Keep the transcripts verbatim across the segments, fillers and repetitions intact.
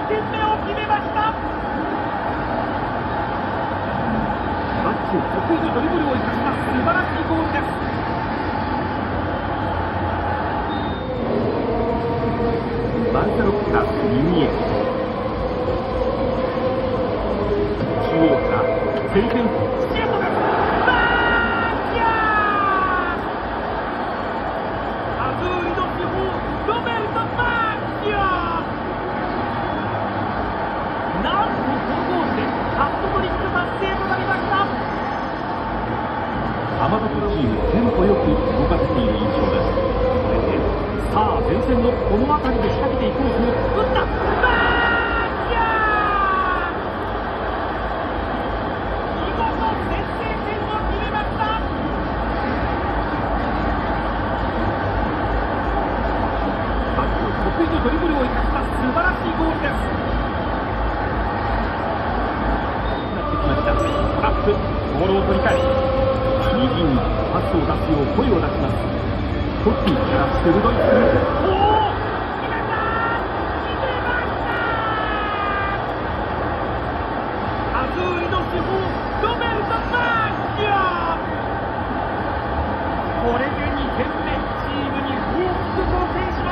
点目を決めました。マッチョ得意のドリブルを生かした素晴らしいゴールです。バルサロッカ右へ、中央から前線シュートです。バーキャー、アズーリの主砲ロベルト・バーキャー、なんと高校生ハットトリック達成となりました。アマトクチームテンポよく動かせている印象です。これでさあ前線のこの辺りで仕掛けていこうと打った。バーキャー、見事先制点を決めました。バック得意のドリブルを生かした素晴らしいゴールです。なってきました。トラップ、ボールを取り返し右にパスを出すよう声を出します。トッティから鋭いスルー。おお、決めた、決めました。アズーリの主砲ロベルト・バーキャー、これでにてんめ、チームに大きく貢献します。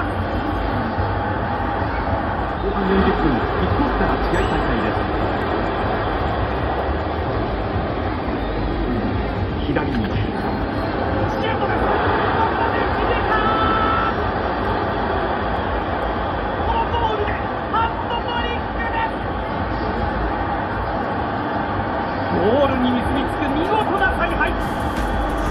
後半よんじゅっぷん、キックオフから試合再開です。左にシュートです。ここで決めた。このゴールでハットトリックです。ゴールに結びつく見事な采配。